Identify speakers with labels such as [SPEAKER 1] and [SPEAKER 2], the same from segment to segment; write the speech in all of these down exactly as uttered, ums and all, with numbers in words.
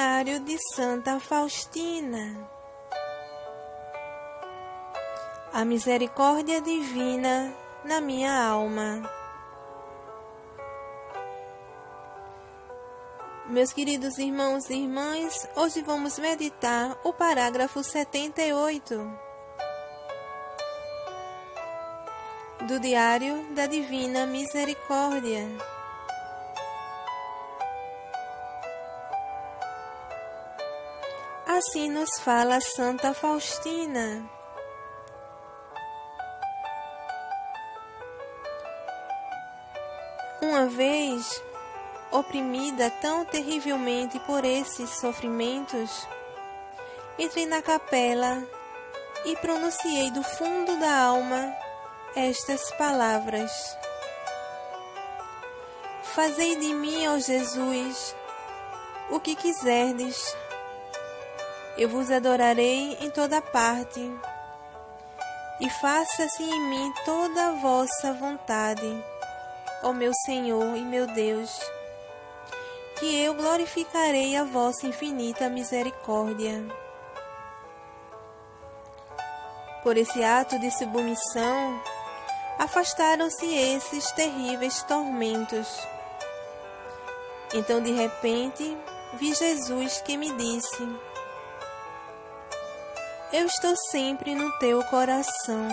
[SPEAKER 1] Diário de Santa Faustina. A misericórdia divina na minha alma. Meus queridos irmãos e irmãs, hoje vamos meditar o parágrafo setenta e oito do Diário da Divina Misericórdia. Assim nos fala Santa Faustina. Uma vez, oprimida tão terrivelmente por esses sofrimentos, entrei na capela e pronunciei do fundo da alma estas palavras: Fazei de mim, ó Jesus, o que quiserdes. Eu vos adorarei em toda parte, e faça-se em mim toda a vossa vontade, ó meu Senhor e meu Deus, que eu glorificarei a vossa infinita misericórdia. Por esse ato de submissão, afastaram-se esses terríveis tormentos. Então, de repente, vi Jesus que me disse: Eu estou sempre no teu coração.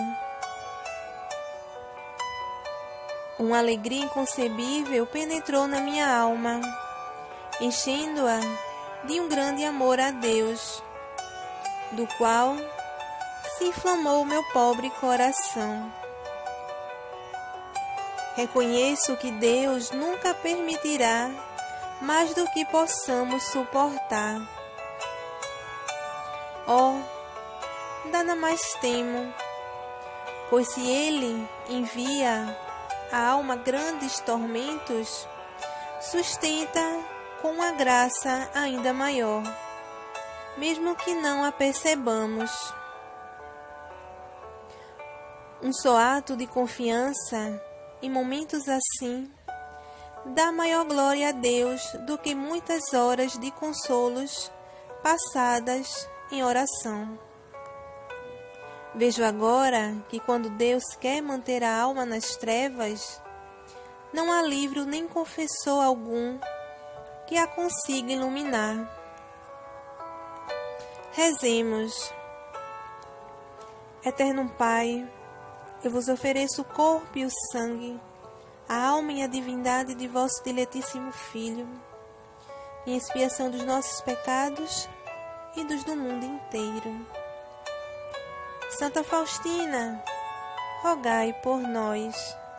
[SPEAKER 1] Uma alegria inconcebível penetrou na minha alma, enchendo-a de um grande amor a Deus, do qual se inflamou meu pobre coração. Reconheço que Deus nunca permitirá mais do que possamos suportar. Oh, nada mais temo, pois se Ele envia à alma grandes tormentos, sustenta com uma graça ainda maior, mesmo que não a percebamos. Um só ato de confiança, em momentos assim, dá maior glória a Deus do que muitas horas de consolos passadas em oração. Vejo agora que quando Deus quer manter a alma nas trevas, não há livro nem confessor algum que a consiga iluminar. Rezemos. Eterno Pai, eu vos ofereço o corpo e o sangue, a alma e a divindade de vosso diletíssimo Filho, em expiação dos nossos pecados e dos do mundo inteiro. Santa Faustina, rogai por nós.